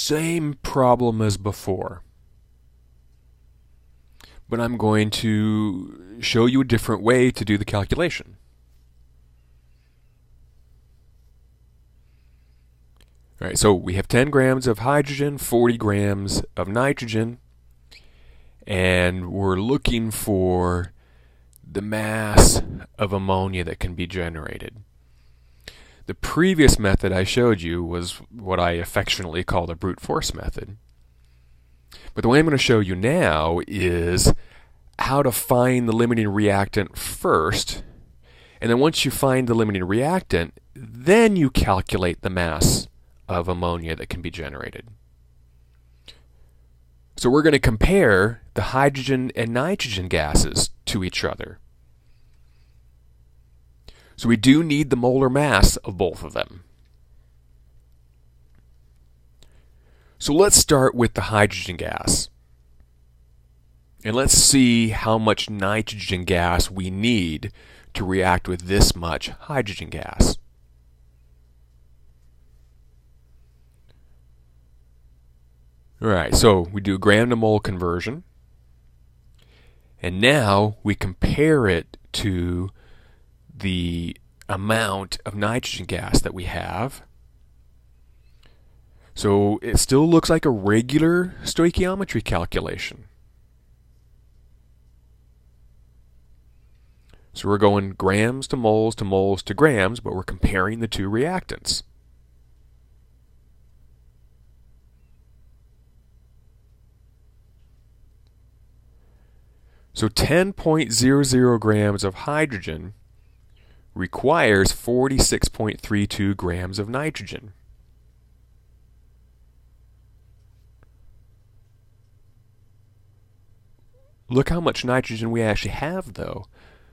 same problem as before, but I'm going to show you a different way to do the calculation. All right, so we have 10 grams of hydrogen, 40 grams of nitrogen, and we're looking for the mass of ammonia that can be generated. The previous method I showed you was what I affectionately call the brute force method. But the way I'm going to show you now is how to find the limiting reactant first, and then once you find the limiting reactant, then you calculate the mass of ammonia that can be generated. So we're going to compare the hydrogen and nitrogen gases to each other. So we do need the molar mass of both of them. So let's start with the hydrogen gas. And let's see how much nitrogen gas we need to react with this much hydrogen gas. Alright, so we do gram to mole conversion. And now we compare it to the amount of nitrogen gas that we have. So it still looks like a regular stoichiometry calculation. So we're going grams to moles to moles to grams, but we're comparing the two reactants. So 10.00 grams of hydrogen requires 46.32 grams of nitrogen. Look how much nitrogen we actually have, though.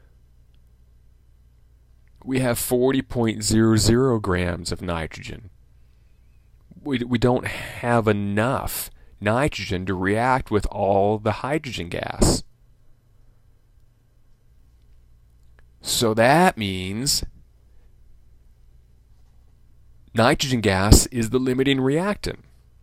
We have 40.00 grams of nitrogen. We don't have enough nitrogen to react with all the hydrogen gas. So that means nitrogen gas is the limiting reactant,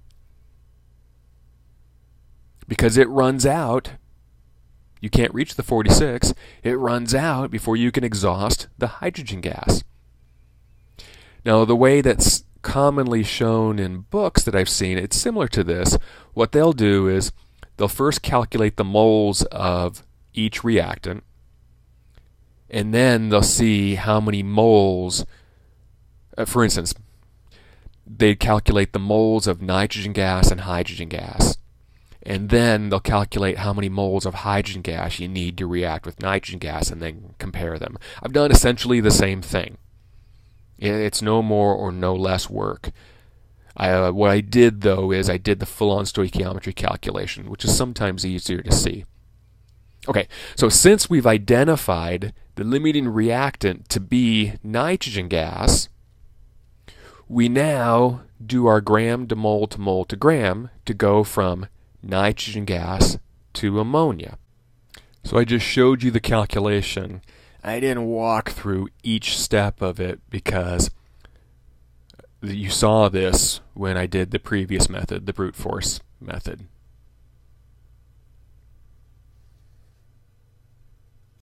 because it runs out. You can't reach the 46. It runs out before you can exhaust the hydrogen gas. Now, the way that's commonly shown in books that I've seen, it's similar to this. What they'll do is they'll first calculate the moles of each reactant, and then they'll see how many moles, for instance, they calculate the moles of nitrogen gas and hydrogen gas. And then they'll calculate how many moles of hydrogen gas you need to react with nitrogen gas and then compare them. I've done essentially the same thing. It's no more or no less work. What I did, though, is I did the full-on stoichiometry calculation, which is sometimes easier to see. Okay, so since we've identified the limiting reactant to be nitrogen gas, we now do our gram to mole to gram to go from nitrogen gas to ammonia. So I just showed you the calculation. I didn't walk through each step of it because you saw this when I did the previous method, the brute force method.